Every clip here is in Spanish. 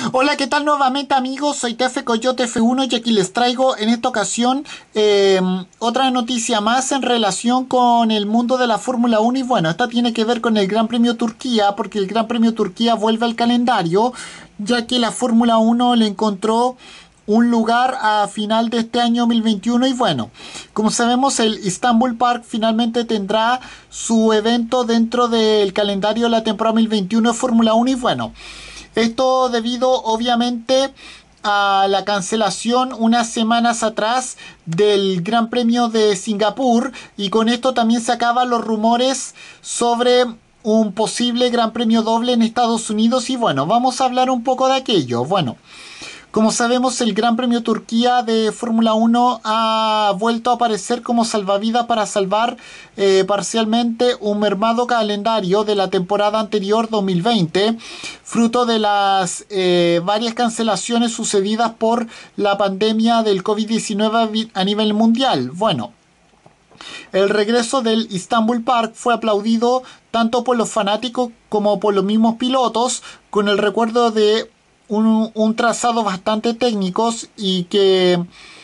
Hola, ¿qué tal nuevamente amigos? Soy Tefe Coyote F1 y aquí les traigo en esta ocasión otra noticia más en relación con el mundo de la Fórmula 1 y bueno, esta tiene que ver con el Gran Premio Turquía porque el Gran Premio Turquía vuelve al calendario ya que la Fórmula 1 le encontró un lugar a final de este año 2021 y bueno, como sabemos el Istanbul Park finalmente tendrá su evento dentro del calendario de la temporada 2021 de Fórmula 1 y bueno, esto debido obviamente a la cancelación unas semanas atrás del Gran Premio de Singapur y con esto también se acaban los rumores sobre un posible Gran Premio doble en Estados Unidos y bueno, vamos a hablar un poco de aquello. Bueno, como sabemos, el Gran Premio Turquía de Fórmula 1 ha vuelto a aparecer como salvavidas para salvar parcialmente un mermado calendario de la temporada anterior 2020, fruto de las varias cancelaciones sucedidas por la pandemia del COVID-19 a nivel mundial. Bueno, el regreso del Istanbul Park fue aplaudido tanto por los fanáticos como por los mismos pilotos, con el recuerdo de un trazado bastante técnicos y que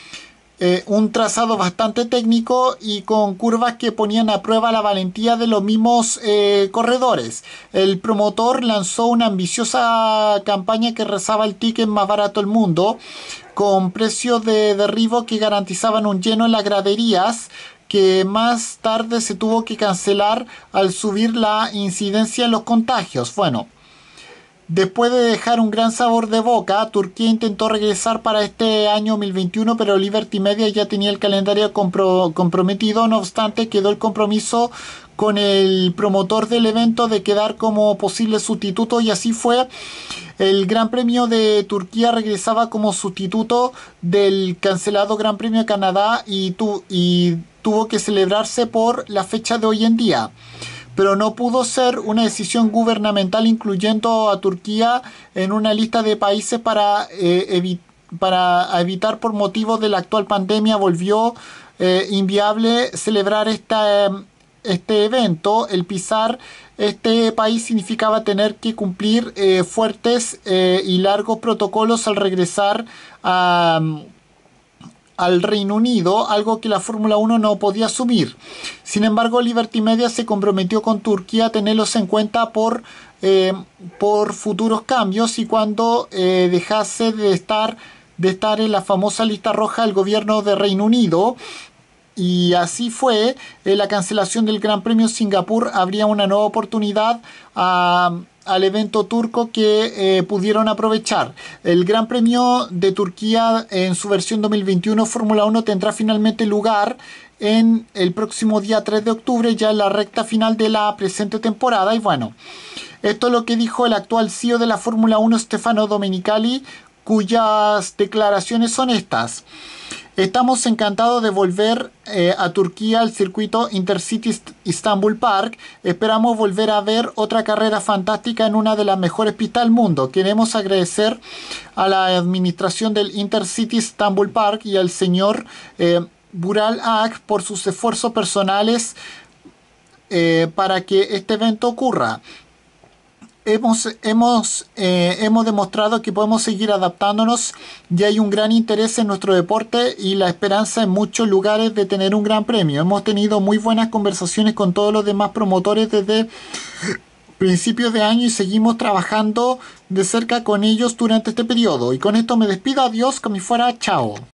un trazado bastante técnico y con curvas que ponían a prueba la valentía de los mismos corredores. El promotor lanzó una ambiciosa campaña que rezaba el ticket más barato del mundo, con precios de derribo que garantizaban un lleno en las graderías, que más tarde se tuvo que cancelar al subir la incidencia en los contagios. Bueno, después de dejar un gran sabor de boca, Turquía intentó regresar para este año 2021, pero Liberty Media ya tenía el calendario comprometido. No obstante, quedó el compromiso con el promotor del evento de quedar como posible sustituto y así fue. El Gran Premio de Turquía regresaba como sustituto del cancelado Gran Premio de Canadá y tuvo que celebrarse por la fecha de hoy en día, pero no pudo ser una decisión gubernamental incluyendo a Turquía en una lista de países para evitar por motivo de la actual pandemia. Volvió inviable celebrar este evento. El pisar este país significaba tener que cumplir fuertes y largos protocolos al regresar al Reino Unido, algo que la Fórmula 1 no podía asumir. Sin embargo, Liberty Media se comprometió con Turquía a tenerlos en cuenta por futuros cambios y cuando dejase de estar en la famosa lista roja del gobierno de Reino Unido. Y así fue, la cancelación del Gran Premio Singapur habría una nueva oportunidad al evento turco que pudieron aprovechar. El Gran Premio de Turquía en su versión 2021 Fórmula 1 tendrá finalmente lugar en el próximo día 3 de octubre, ya en la recta final de la presente temporada. Y bueno, esto es lo que dijo el actual CEO de la Fórmula 1, Stefano Domenicali, cuyas declaraciones son estas. Estamos encantados de volver a Turquía al circuito Intercity Istanbul Park. Esperamos volver a ver otra carrera fantástica en una de las mejores pistas del mundo. Queremos agradecer a la administración del Intercity Istanbul Park y al señor Bural Ak por sus esfuerzos personales para que este evento ocurra. Hemos demostrado que podemos seguir adaptándonos y hay un gran interés en nuestro deporte y la esperanza en muchos lugares de tener un gran premio. Hemos tenido muy buenas conversaciones con todos los demás promotores desde principios de año y seguimos trabajando de cerca con ellos durante este periodo. Y con esto me despido. Adiós, como fuera, chao.